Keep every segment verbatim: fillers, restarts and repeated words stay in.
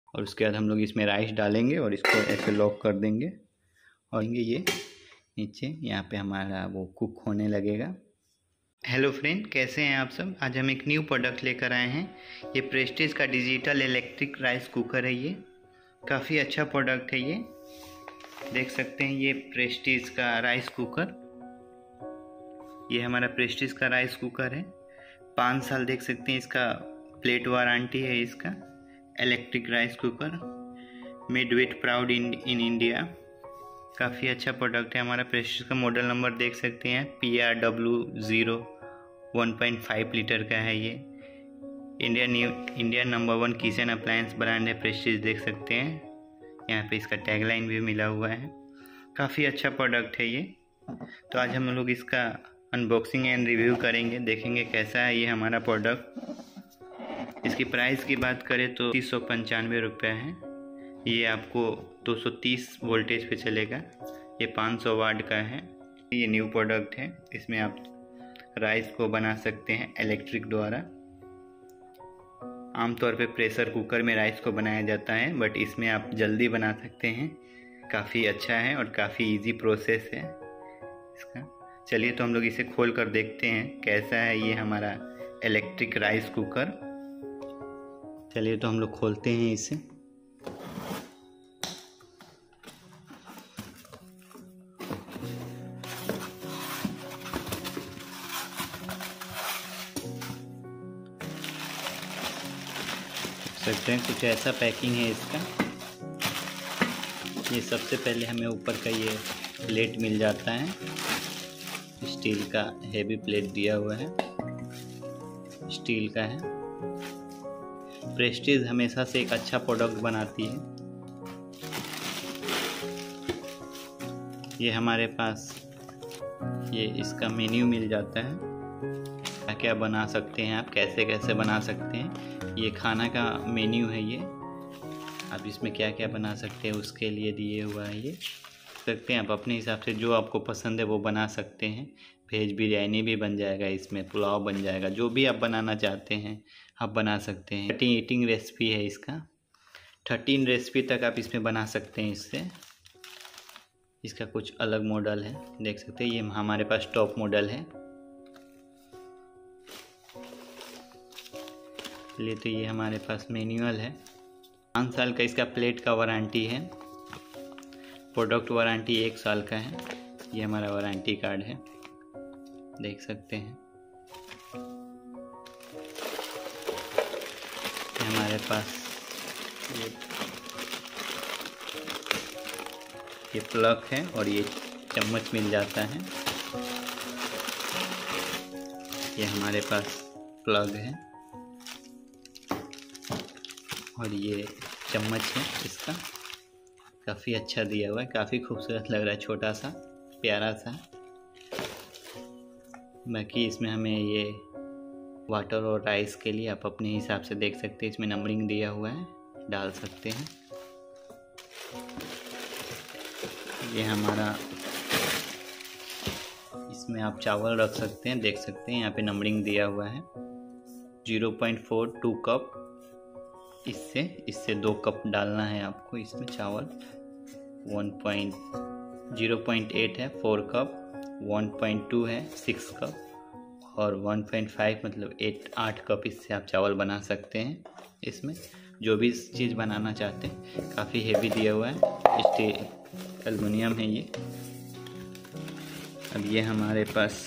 और उसके बाद हम लोग इसमें राइस डालेंगे और इसको ऐसे लॉक कर देंगे और ये नीचे यहाँ पे हमारा वो कुक होने लगेगा। हेलो फ्रेंड, कैसे हैं आप सब। आज हम एक न्यू प्रोडक्ट लेकर आए हैं। ये प्रेस्टीज का डिजिटल इलेक्ट्रिक राइस कुकर है। ये काफ़ी अच्छा प्रोडक्ट है। ये देख सकते हैं, ये प्रेस्टीज का राइस कुकर, ये हमारा प्रेस्टीज का राइस कुकर है। पाँच साल देख सकते हैं इसका प्लेट वारंटी है। इसका electric rice cooker made with proud in in India. काफ़ी अच्छा प्रोडक्ट है हमारा। प्रेस्टीज का मॉडल नंबर देख सकते हैं, P R W zero one point five litre का है। ये India new India number one kitchen appliance brand है प्रेस्टीज, देख सकते हैं। यहाँ पे इसका टैगलाइन भी मिला हुआ है। काफ़ी अच्छा प्रोडक्ट है ये। तो आज हम लोग इसका अनबॉक्सिंग एंड रिव्यू करेंगे, देखेंगे कैसा है ये हमारा प्रोडक्ट। इसकी प्राइस की बात करें तो तीस सौ पंचानवे रुपये है। ये आपको दो सौ तीस वोल्टेज पे चलेगा। ये पाँच सौ वाट का है। ये न्यू प्रोडक्ट है। इसमें आप राइस को बना सकते हैं इलेक्ट्रिक द्वारा। आमतौर पे प्रेशर कुकर में राइस को बनाया जाता है, बट इसमें आप जल्दी बना सकते हैं। काफ़ी अच्छा है और काफ़ी इजी प्रोसेस है इसका। चलिए तो हम लोग इसे खोल कर देखते हैं कैसा है ये हमारा इलेक्ट्रिक राइस कुकर। चलिए तो हम लोग खोलते हैं इसे। सकते हैं कुछ ऐसा पैकिंग है इसका। ये सबसे पहले हमें ऊपर का ये प्लेट मिल जाता है, स्टील का हेवी प्लेट दिया हुआ है, स्टील का है। प्रेस्टीज हमेशा से एक अच्छा प्रोडक्ट बनाती है। ये हमारे पास ये इसका मेन्यू मिल जाता है, क्या क्या बना सकते हैं आप, कैसे कैसे बना सकते हैं। ये खाना का मेन्यू है। ये आप इसमें क्या क्या बना सकते हैं उसके लिए दिए हुआ है। ये सकते हैं आप अपने हिसाब से, जो आपको पसंद है वो बना सकते हैं। वेज बिरयानी भी बन जाएगा, इसमें पुलाव बन जाएगा, जो भी आप बनाना चाहते हैं आप बना सकते हैं। थर्टीन ईटिंग रेसिपी है इसका। थर्टीन रेसिपी तक आप इसमें बना सकते हैं इससे। इसका कुछ अलग मॉडल है, देख सकते हैं। ये हमारे पास टॉप मॉडल है। चलिए तो ये हमारे पास मैनुअल है। पाँच साल का इसका प्लेट का वारंटी है। प्रोडक्ट वारंटी एक साल का है। ये हमारा वारंटी कार्ड है, देख सकते हैं। हमारे पास ये ये प्लग है और ये चम्मच मिल जाता है। ये हमारे पास प्लग है और ये चम्मच है इसका। काफ़ी अच्छा दिया हुआ है, काफ़ी खूबसूरत लग रहा है, छोटा सा प्यारा सा। बाकी इसमें हमें ये वाटर और राइस के लिए आप अपने हिसाब से देख सकते हैं, इसमें नंबरिंग दिया हुआ है, डाल सकते हैं। ये हमारा, इसमें आप चावल रख सकते हैं, देख सकते हैं यहाँ पे नंबरिंग दिया हुआ है। Zero point four two cup, इससे इससे दो कप डालना है आपको इसमें चावल। One point zero point eight है four cup, one point two है सिक्स कप और वन पॉइंट फाइव मतलब एट आठ कप। इससे आप चावल बना सकते हैं। इसमें जो भी चीज़ बनाना चाहते हैं। काफ़ी हेवी दिया हुआ है, स्टील एल्युमिनियम है ये। अब ये हमारे पास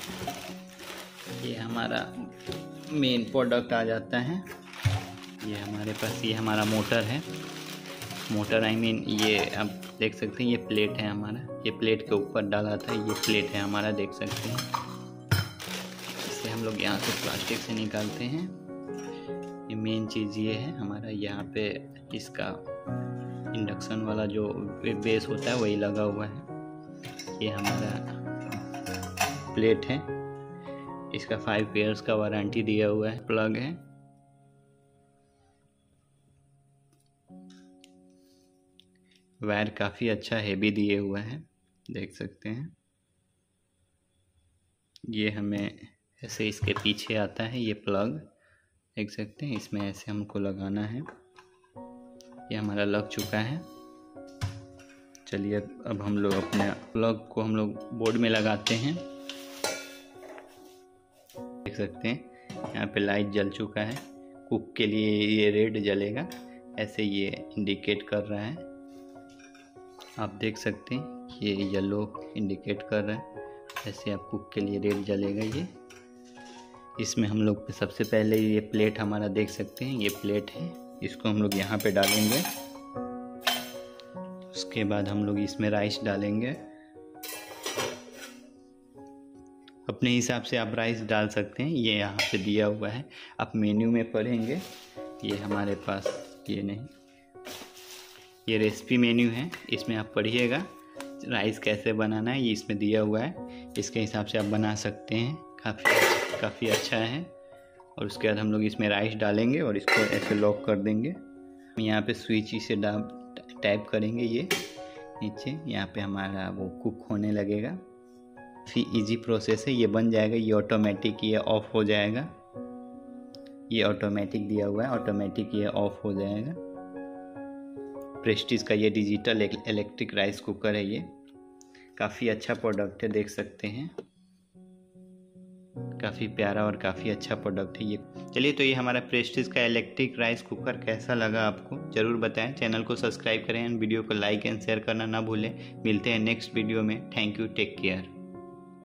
ये हमारा मेन प्रोडक्ट आ जाता है। ये हमारे पास ये हमारा मोटर है। मोटर आई मीन ये आप देख सकते हैं, ये प्लेट है हमारा। ये प्लेट के ऊपर डाला था, ये प्लेट है हमारा, देख सकते हैं। इसे हम लोग यहाँ से प्लास्टिक से निकालते हैं। ये मेन चीज़ ये है हमारा। यहाँ पे इसका इंडक्शन वाला जो बेस होता है वही लगा हुआ है। ये हमारा प्लेट है। इसका फाइव ईयर्स का वारंटी दिया हुआ है। प्लग है। वायर काफ़ी अच्छा हेवी दिए हुआ है, देख सकते हैं। ये हमें ऐसे इसके पीछे आता है ये प्लग, देख सकते हैं। इसमें ऐसे हमको लगाना है। ये हमारा लग चुका है। चलिए अब हम लोग अपने प्लग को हम लोग बोर्ड में लगाते हैं। देख सकते हैं यहाँ पे लाइट जल चुका है। कुक के लिए ये रेड जलेगा, ऐसे ये इंडिकेट कर रहा है। आप देख सकते हैं ये येलो इंडिकेट कर रहा है, ऐसे आप कुक के लिए रेड जलेगा ये। इसमें हम लोग सबसे पहले ये प्लेट हमारा देख सकते हैं, ये प्लेट है, इसको हम लोग यहाँ पे डालेंगे। उसके बाद हम लोग इसमें राइस डालेंगे। अपने हिसाब से आप राइस डाल सकते हैं, ये यहाँ पे दिया हुआ है। आप मेन्यू में पढ़ेंगे, ये हमारे पास ये नहीं, ये रेसिपी मेन्यू है, इसमें आप पढ़िएगा राइस कैसे बनाना है, ये इसमें दिया हुआ है। इसके हिसाब से आप बना सकते हैं, काफ़ी काफ़ी अच्छा है। और उसके बाद हम लोग इसमें राइस डालेंगे और इसको ऐसे लॉक कर देंगे। यहाँ पे स्विच से टाइप करेंगे, ये नीचे यहाँ पे हमारा वो कुक होने लगेगा। फिर इजी प्रोसेस है, ये बन जाएगा, ये ऑटोमेटिक ये ऑफ हो जाएगा। ये ऑटोमेटिक दिया हुआ है, ऑटोमेटिक ये ऑफ हो जाएगा। प्रेस्टीज का ये डिजिटल इलेक्ट्रिक राइस कुकर है, ये काफ़ी अच्छा प्रोडक्ट है, देख सकते हैं काफ़ी प्यारा और काफ़ी अच्छा प्रोडक्ट है ये। चलिए तो ये हमारा प्रेस्टीज का इलेक्ट्रिक राइस कुकर कैसा लगा आपको ज़रूर बताएं। चैनल को सब्सक्राइब करें एंड वीडियो को लाइक एंड शेयर करना ना भूलें। मिलते हैं नेक्स्ट वीडियो में। Thank you, take care.